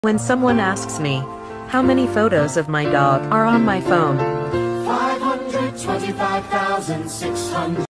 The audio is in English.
When someone asks me, how many photos of my dog are on my phone? 525,600